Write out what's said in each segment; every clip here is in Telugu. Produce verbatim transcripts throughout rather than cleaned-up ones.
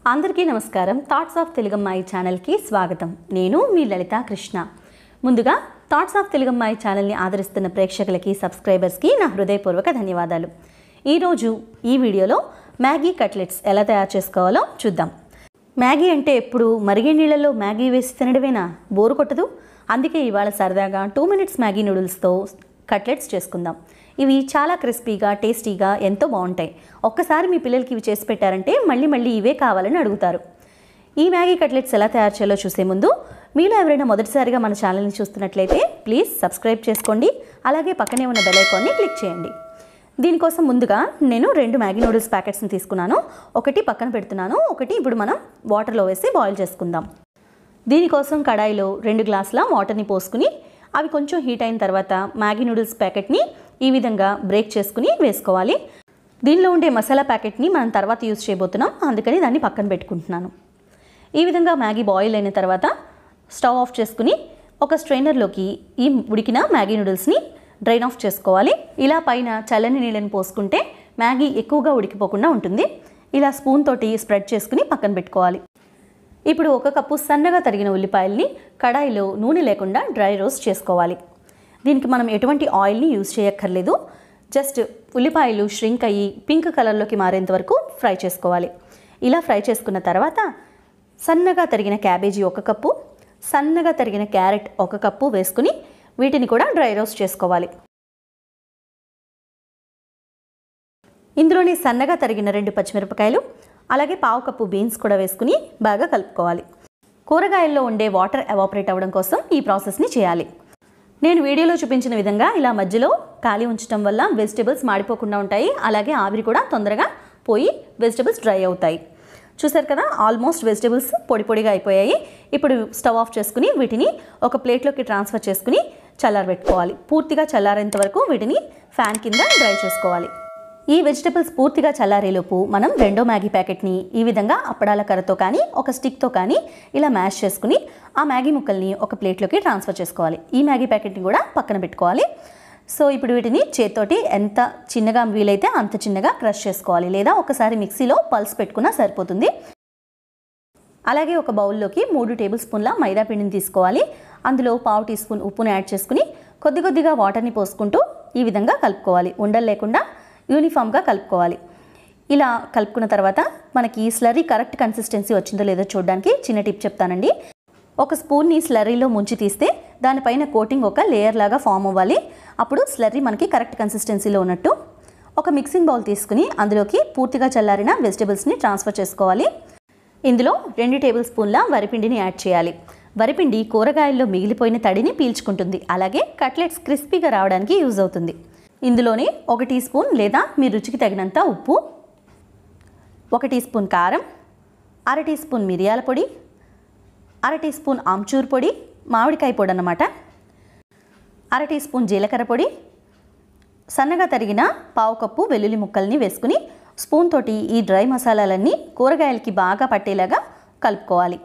అందరికీ నమస్కారం. థాట్స్ ఆఫ్ తెలుగమ్మాయి ఛానల్కి స్వాగతం. నేను మీ లలిత కృష్ణ. ముందుగా థాట్స్ ఆఫ్ తెలుగమ్మాయి ఛానల్ని ఆదరిస్తున్న ప్రేక్షకులకి, సబ్స్క్రైబర్స్కి నా హృదయపూర్వక ధన్యవాదాలు. ఈరోజు ఈ వీడియోలో మ్యాగీ కట్లెట్స్ ఎలా తయారు చేసుకోవాలో చూద్దాం. మ్యాగీ అంటే ఎప్పుడు మరిగే నీళ్ళలో మ్యాగీ వేసి తినడమేనా? బోరు కొట్టదు. అందుకే ఇవాళ సరదాగా టూ మినిట్స్ మ్యాగీ నూడిల్స్తో కట్లెట్స్ చేసుకుందాం. ఇవి చాలా క్రిస్పీగా, టేస్టీగా, ఎంతో బాగుంటాయి. ఒక్కసారి మీ పిల్లలకి ఇవి చేసి పెట్టారంటే మళ్ళీ మళ్ళీ ఇవే కావాలని అడుగుతారు. ఈ మ్యాగీ కట్లెట్స్ ఎలా తయారు చేయాలో చూసే ముందు మీలో ఎవరైనా మొదటిసారిగా మన ఛానల్ని చూస్తున్నట్లయితే ప్లీజ్ సబ్స్క్రైబ్ చేసుకోండి. అలాగే పక్కనే ఉన్న బెల్ ఐకాన్ని క్లిక్ చేయండి. దీనికోసం ముందుగా నేను రెండు మ్యాగీ నూడిల్స్ ప్యాకెట్స్ని తీసుకున్నాను. ఒకటి పక్కన పెడుతున్నాను, ఒకటి ఇప్పుడు మనం వాటర్లో వేసి బాయిల్ చేసుకుందాం. దీనికోసం కడాయిలో రెండు గ్లాసుల వాటర్ని పోసుకుని అవి కొంచెం హీట్ అయిన తర్వాత మ్యాగీ నూడిల్స్ ప్యాకెట్ని ఈ విధంగా బ్రేక్ చేసుకుని వేసుకోవాలి. దీనిలో ఉండే మసాలా ప్యాకెట్ని మనం తర్వాత యూజ్ చేయబోతున్నాం, అందుకని దాన్ని పక్కన పెట్టుకుంటున్నాను. ఈ విధంగా మ్యాగీ బాయిల్ అయిన తర్వాత స్టవ్ ఆఫ్ చేసుకుని ఒక స్ట్రైనర్లోకి ఈ ఉడికిన మ్యాగీ నూడిల్స్ని డ్రైన్ ఆఫ్ చేసుకోవాలి. ఇలా పైన చల్లని నీళ్ళని పోసుకుంటే మ్యాగీ ఎక్కువగా ఉడికిపోకుండా ఉంటుంది. ఇలా స్పూన్ తోటి స్ప్రెడ్ చేసుకుని పక్కన పెట్టుకోవాలి. ఇప్పుడు ఒక కప్పు సన్నగా తరిగిన ఉల్లిపాయల్ని కడాయిలో నూనె లేకుండా డ్రై రోస్ట్ చేసుకోవాలి. దీనికి మనం ఎటువంటి ఆయిల్ని యూజ్ చేయక్కర్లేదు. జస్ట్ ఉల్లిపాయలు ష్రింక్ అయ్యి పింక్ కలర్లోకి మారేంత వరకు ఫ్రై చేసుకోవాలి. ఇలా ఫ్రై చేసుకున్న తర్వాత సన్నగా తరిగిన క్యాబేజీ ఒక కప్పు, సన్నగా తరిగిన క్యారెట్ ఒక కప్పు వేసుకుని వీటిని కూడా డ్రై రోస్ట్ చేసుకోవాలి. ఇందులోని సన్నగా తరిగిన రెండు పచ్చిమిరపకాయలు, అలాగే పావు కప్పు బీన్స్ కూడా వేసుకుని బాగా కలుపుకోవాలి. కూరగాయల్లో ఉండే వాటర్ ఎవాపరేట్ అవ్వడం కోసం ఈ ప్రాసెస్ని చేయాలి. నేను వీడియోలో చూపించిన విధంగా ఇలా మధ్యలో ఖాళీ ఉంచడం వల్ల వెజిటేబుల్స్ మాడిపోకుండా ఉంటాయి. అలాగే ఆవిరి కూడా తొందరగా పోయి వెజిటేబుల్స్ డ్రై అవుతాయి. చూసారు కదా, ఆల్మోస్ట్ వెజిటేబుల్స్ పొడి పొడిగా అయిపోయాయి. ఇప్పుడు స్టవ్ ఆఫ్ చేసుకుని వీటిని ఒక ప్లేట్లోకి ట్రాన్స్ఫర్ చేసుకుని చల్లారబెట్టుకోవాలి. పూర్తిగా చల్లారేంత వరకు వీటిని ఫ్యాన్ కింద డ్రై చేసుకోవాలి. ఈ వెజిటేబుల్స్ పూర్తిగా చల్లారేలోపు మనం రెండో మ్యాగీ ప్యాకెట్ని ఈ విధంగా అప్పడాల కర్రతో కానీ ఒక స్టిక్తో కానీ ఇలా మ్యాష్ చేసుకుని ఆ మ్యాగీ ముక్కల్ని ఒక ప్లేట్లోకి ట్రాన్స్ఫర్ చేసుకోవాలి. ఈ మ్యాగీ ప్యాకెట్ని కూడా పక్కన పెట్టుకోవాలి. సో ఇప్పుడు వీటిని చేత్తోటి ఎంత చిన్నగా వీలైతే అంత చిన్నగా క్రష్ చేసుకోవాలి, లేదా ఒకసారి మిక్సీలో పల్స్ పెట్టుకున్నా సరిపోతుంది. అలాగే ఒక బౌల్లోకి మూడు టేబుల్ స్పూన్ల మైదా పిండిని తీసుకోవాలి. అందులో పావు టీ స్పూన్ ఉప్పుని యాడ్ చేసుకుని కొద్ది కొద్దిగా వాటర్ని పోసుకుంటూ ఈ విధంగా కలుపుకోవాలి. ఉండలు లేకుండా యూనిఫామ్గా కలుపుకోవాలి. ఇలా కలుపుకున్న తర్వాత మనకి స్లర్రీ కరెక్ట్ కన్సిస్టెన్సీ వచ్చిందో లేదో చూడడానికి చిన్న టిప్ చెప్తానండి. ఒక స్పూన్ని స్లర్రీలో ముంచి తీస్తే దానిపైన కోటింగ్ ఒక లేయర్ లాగా ఫామ్ అవ్వాలి. అప్పుడు స్లర్రీ మనకి కరెక్ట్ కన్సిస్టెన్సీలో ఉన్నట్టు. ఒక మిక్సింగ్ బౌల్ తీసుకుని అందులోకి పూర్తిగా చల్లారిన వెజిటేబుల్స్ని ట్రాన్స్ఫర్ చేసుకోవాలి. ఇందులో రెండు టేబుల్ స్పూన్ల వరిపిండిని యాడ్ చేయాలి. వరిపిండి కూరగాయల్లో మిగిలిపోయిన తడిని పీల్చుకుంటుంది. అలాగే కట్లెట్స్ క్రిస్పీగా రావడానికి యూజ్ అవుతుంది. ఇందులోనే ఒక టీ స్పూన్ లేదా మీ రుచికి తగినంత ఉప్పు, ఒక టీ స్పూన్ కారం, అర టీ స్పూన్ మిరియాల పొడి, అర టీ స్పూన్ ఆమ్చూర్ పొడి, మామిడికాయ పొడి అన్నమాట, అర టీ స్పూన్ జీలకర్ర పొడి, సన్నగా తరిగిన పావు కప్పు వెల్లుల్లి ముక్కల్ని వేసుకుని స్పూన్ తోటి ఈ డ్రై మసాలాలన్నీ కూరగాయలకి బాగా పట్టేలాగా కలుపుకోవాలి.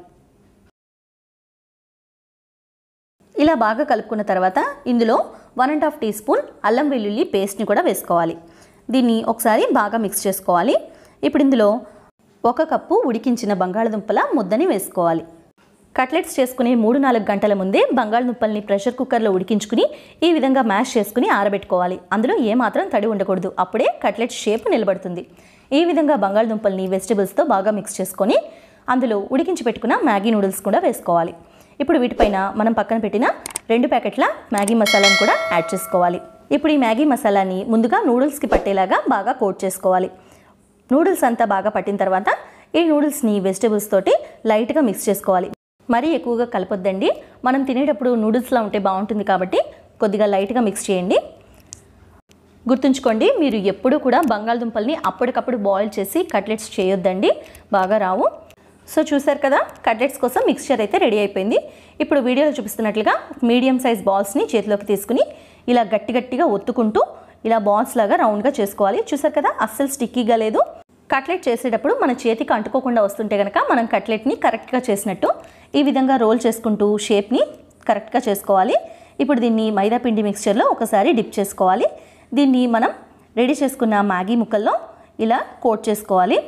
ఇలా బాగా కలుపుకున్న తర్వాత ఇందులో one and half teaspoon అల్లం వెల్లుల్లి పేస్ట్ని కూడా వేసుకోవాలి. దీన్ని ఒకసారి బాగా మిక్స్ చేసుకోవాలి. ఇప్పుడు ఇందులో ఒక కప్పు ఉడికించిన బంగాళదుంపల ముద్దని వేసుకోవాలి. కట్లెట్స్ చేసుకునే మూడు నాలుగు గంటల ముందే బంగాళదుంపల్ని ప్రెషర్ కుక్కర్లో ఉడికించుకుని ఈ విధంగా మ్యాష్ చేసుకుని ఆరబెట్టుకోవాలి. అందులో ఏమాత్రం తడి ఉండకూడదు, అప్పుడే కట్లెట్ షేప్ నిలబడుతుంది. ఈ విధంగా బంగాళదుంపల్ని వెజిటేబుల్స్తో బాగా మిక్స్ చేసుకొని అందులో ఉడికించి పెట్టుకున్న మ్యాగీ నూడిల్స్ కూడా వేసుకోవాలి. ఇప్పుడు వీటిపైన మనం పక్కన పెట్టిన రెండు ప్యాకెట్ల మ్యాగీ మసాలాను కూడా యాడ్ చేసుకోవాలి. ఇప్పుడు ఈ మ్యాగీ మసాలాని ముందుగా నూడిల్స్కి పట్టేలాగా బాగా కోట్ చేసుకోవాలి. నూడిల్స్ అంతా బాగా పట్టిన తర్వాత ఈ నూడిల్స్ని వెజిటేబుల్స్ తోటి లైట్గా మిక్స్ చేసుకోవాలి. మరీ ఎక్కువగా కలపొద్దండి, మనం తినేటప్పుడు నూడిల్స్లా ఉంటే బాగుంటుంది కాబట్టి కొద్దిగా లైట్గా మిక్స్ చేయండి. గుర్తుంచుకోండి, మీరు ఎప్పుడూ కూడా బంగాళదుంపల్ని అప్పటికప్పుడు బాయిల్ చేసి కట్లెట్స్ చేయొద్దండి, బాగా రావు. సో చూసారు కదా, కట్లెట్స్ కోసం మిక్స్చర్ అయితే రెడీ అయిపోయింది. ఇప్పుడు వీడియోలో చూపిస్తున్నట్లుగా మీడియం సైజ్ బాల్స్ని చేతిలోకి తీసుకుని ఇలా గట్టి గట్టిగా ఒత్తుకుంటూ ఇలా బాల్స్ లాగా రౌండ్గా చేసుకోవాలి. చూసారు కదా, అస్సలు స్టిక్కీగా లేదు. కట్లెట్ చేసేటప్పుడు మన చేతికి అంటుకోకుండా వస్తుంటే కనుక మనం కట్లెట్ని కరెక్ట్గా చేసినట్టు. ఈ విధంగా రోల్ చేసుకుంటూ షేప్ని కరెక్ట్గా చేసుకోవాలి. ఇప్పుడు దీన్ని మైదా పిండి మిక్స్చర్లో ఒకసారి డిప్ చేసుకోవాలి. దీన్ని మనం రెడీ చేసుకున్న మ్యాగీ ముక్కల్లో ఇలా కోట్ చేసుకోవాలి.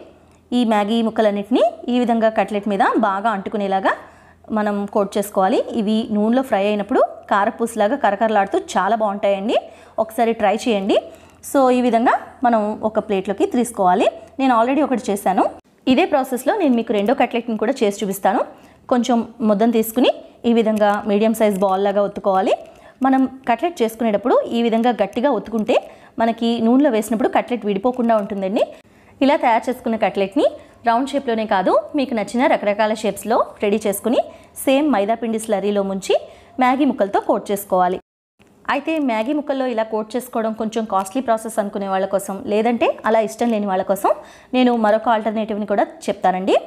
ఈ మ్యాగీ ముక్కలన్నిటిని ఈ విధంగా కట్లెట్ మీద బాగా అంటుకునేలాగా మనం కోట్ చేసుకోవాలి. ఇవి నూనెలో ఫ్రై అయినప్పుడు కారపూసలాగా కరకరలాడుతూ చాలా బాగుంటాయండి. ఒకసారి ట్రై చేయండి. సో ఈ విధంగా మనం ఒక ప్లేట్లోకి తీసుకోవాలి. నేను ఆల్రెడీ ఒకటి చేశాను. ఇదే ప్రాసెస్లో నేను మీకు రెండో కట్లెట్ని కూడా చేసి చూపిస్తాను. కొంచెం ముద్దను తీసుకుని ఈ విధంగా మీడియం సైజ్ బాల్ లాగా ఒత్తుకోవాలి. మనం కట్లెట్ చేసుకునేటప్పుడు ఈ విధంగా గట్టిగా ఒత్తుకుంటే మనకి నూనెలో వేసినప్పుడు కట్లెట్ విడిపోకుండా ఉంటుందండి. ఇలా తయారు చేసుకున్న కట్లెట్ని రౌండ్ షేప్లోనే కాదు మీకు నచ్చిన రకరకాల షేప్స్లో రెడీ చేసుకుని సేమ్ మైదా పిండి స్లరీలో ముంచి మ్యాగీ ముక్కలతో కోట్ చేసుకోవాలి. అయితే మ్యాగీ ముక్కల్లో ఇలా కోట్ చేసుకోవడం కొంచెం కాస్ట్లీ ప్రాసెస్ అనుకునే వాళ్ళ కోసం, లేదంటే అలా ఇష్టం లేని వాళ్ళ కోసం నేను మరొక ఆల్టర్నేటివ్ని కూడా చెప్తానండి.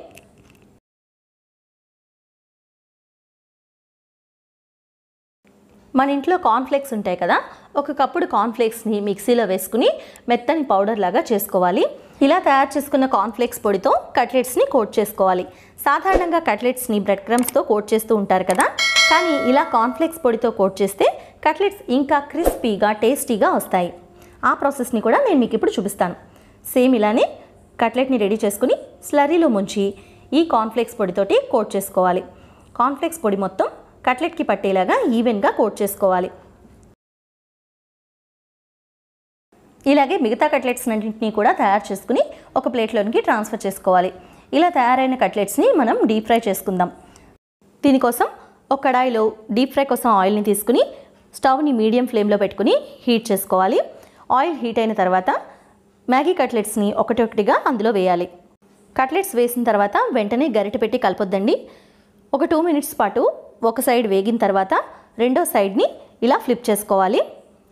మన ఇంట్లో కార్న్ఫ్లేక్స్ ఉంటాయి కదా, ఒక కప్పుడు కార్న్ఫ్లేక్స్ని మిక్సీలో వేసుకుని మెత్తని పౌడర్ లాగా చేసుకోవాలి. ఇలా తయారు చేసుకున్న కార్న్ఫ్లేక్స్ పొడితో కట్లెట్స్ని కోట్ చేసుకోవాలి. సాధారణంగా కట్లెట్స్ని బ్రెడ్ క్రమ్స్తో కోట్ చేస్తూ ఉంటారు కదా, కానీ ఇలా కార్న్ఫ్లేక్స్ పొడితో కోట్ చేస్తే కట్లెట్స్ ఇంకా క్రిస్పీగా టేస్టీగా వస్తాయి. ఆ ప్రాసెస్ని కూడా నేను మీకు ఇప్పుడు చూపిస్తాను. సేమ్ ఇలానే కట్లెట్ని రెడీ చేసుకుని స్లరీలో ముంచి ఈ కార్న్ఫ్లేక్స్ పొడితోటి కోట్ చేసుకోవాలి. కార్న్ఫ్లేక్స్ పొడి మొత్తం కట్లెట్కి పట్టేలాగా ఈవెన్గా కోట్ చేసుకోవాలి. ఇలాగే మిగతా కట్లెట్స్ అన్నింటినీ కూడా తయారు చేసుకుని ఒక ప్లేట్లోనికి ట్రాన్స్ఫర్ చేసుకోవాలి. ఇలా తయారైన కట్లెట్స్ని మనం డీప్ ఫ్రై చేసుకుందాం. దీనికోసం ఒక కడాయిలో డీప్ ఫ్రై కోసం ఆయిల్ని తీసుకుని స్టవ్ని మీడియం ఫ్లేమ్లో పెట్టుకుని హీట్ చేసుకోవాలి. ఆయిల్ హీట్ అయిన తర్వాత మ్యాగీ కట్లెట్స్ని ఒకటి ఒకటిగా అందులో వేయాలి. కట్లెట్స్ వేసిన తర్వాత వెంటనే గరిటె పెట్టి కలపొద్దండి. ఒక టూ మినిట్స్ పాటు ఒక సైడ్ వేగిన తర్వాత రెండో సైడ్ని ఇలా ఫ్లిప్ చేసుకోవాలి.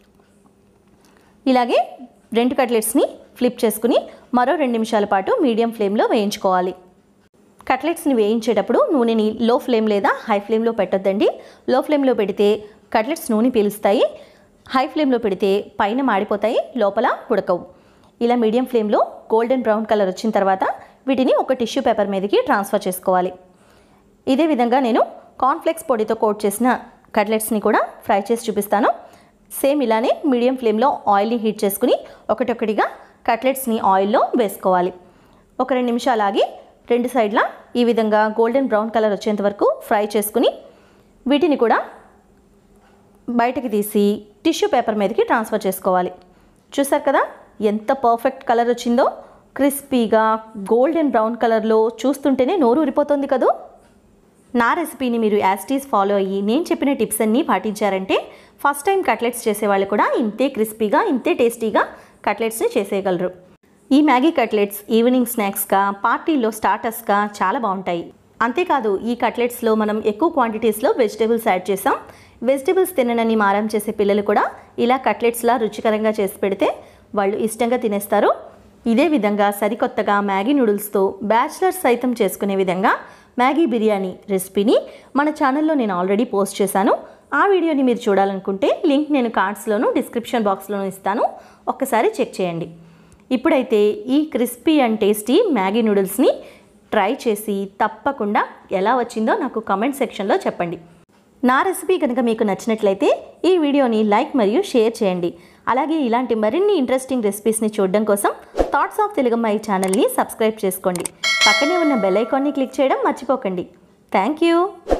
ఇలాగే రెండు కట్లెట్స్ని ఫ్లిప్ చేసుకుని మరో రెండు నిమిషాల పాటు మీడియం ఫ్లేమ్లో వేయించుకోవాలి. కట్లెట్స్ని వేయించేటప్పుడు నూనెని లో ఫ్లేమ్ లేదా హై ఫ్లేమ్లో పెట్టొద్దండి. లో ఫ్లేమ్లో పెడితే కట్లెట్స్ నూనె పీలుస్తాయి, హై ఫ్లేమ్లో పెడితే పైన మాడిపోతాయి, లోపల ఉడకవు. ఇలా మీడియం ఫ్లేమ్లో గోల్డెన్ బ్రౌన్ కలర్ వచ్చిన తర్వాత వీటిని ఒక టిష్యూ పేపర్ మీదకి ట్రాన్స్ఫర్ చేసుకోవాలి. ఇదే విధంగా నేను కార్న్ఫ్లేక్స్ పొడితో కోట్ చేసిన కట్లెట్స్ని కూడా ఫ్రై చేసి చూపిస్తాను. సేమ్ ఇలానే మీడియం ఫ్లేమ్లో ఆయిల్ని హీట్ చేసుకుని ఒకటొకటిగా కట్లెట్స్ని ఆయిల్లో వేసుకోవాలి. ఒక రెండు నిమిషాలు ఆగి రెండు సైడ్ల ఈ విధంగా గోల్డెన్ బ్రౌన్ కలర్ వచ్చేంత వరకు ఫ్రై చేసుకుని వీటిని కూడా బయటకి తీసి టిష్యూ పేపర్ మీదకి ట్రాన్స్ఫర్ చేసుకోవాలి. చూసారు కదా ఎంత పర్ఫెక్ట్ కలర్ వచ్చిందో, క్రిస్పీగా గోల్డెన్ బ్రౌన్ కలర్లో చూస్తుంటేనే నోరు ఊరిపోతుంది కదా. నా రెసిపీని మీరు యాస్టీస్ ఫాలో అయ్యి నేను చెప్పిన టిప్స్ అన్నీ పాటించారంటే ఫస్ట్ టైం కట్లెట్స్ చేసేవాళ్ళు కూడా ఇంతే క్రిస్పీగా ఇంతే టేస్టీగా కట్లెట్స్ని చేసేయగలరు. ఈ మ్యాగీ కట్లెట్స్ ఈవినింగ్ స్నాక్స్గా, పార్టీల్లో స్టార్టర్స్గా చాలా బాగుంటాయి. అంతేకాదు ఈ కట్లెట్స్లో మనం ఎక్కువ క్వాంటిటీస్లో వెజిటేబుల్స్ యాడ్ చేసాం. వెజిటేబుల్స్ తిననని మారం చేసే పిల్లలు కూడా ఇలా కట్లెట్స్లా రుచికరంగా చేసి పెడితే వాళ్ళు ఇష్టంగా తినేస్తారు. ఇదే విధంగా సరికొత్తగా మ్యాగీ నూడిల్స్తో బ్యాచిలర్స్ సైతం చేసుకునే విధంగా మ్యాగీ బిర్యానీ రెసిపీని మన ఛానల్లో నేను ఆల్రెడీ పోస్ట్ చేశాను. ఆ వీడియోని మీరు చూడాలనుకుంటే లింక్ నేను కార్డ్స్లోను డిస్క్రిప్షన్ బాక్స్లోనూ ఇస్తాను, ఒక్కసారి చెక్ చేయండి. ఇప్పుడైతే ఈ క్రిస్పీ అండ్ టేస్టీ మ్యాగీ నూడిల్స్ని ట్రై చేసి తప్పకుండా ఎలా వచ్చిందో నాకు కామెంట్ సెక్షన్లో చెప్పండి. నా రెసిపీ కనుక మీకు నచ్చినట్లయితే ఈ వీడియోని లైక్ మరియు షేర్ చేయండి. అలాగే ఇలాంటి మరిన్ని ఇంట్రెస్టింగ్ రెసిపీస్ని చూడడం కోసం థాట్స్ ఆఫ్ తెలుగమ్మాయి ఛానల్ని సబ్స్క్రైబ్ చేసుకోండి. పక్కనే ఉన్న బెల్ ఐకాన్ని క్లిక్ చేయడం మర్చిపోకండి. Thank you.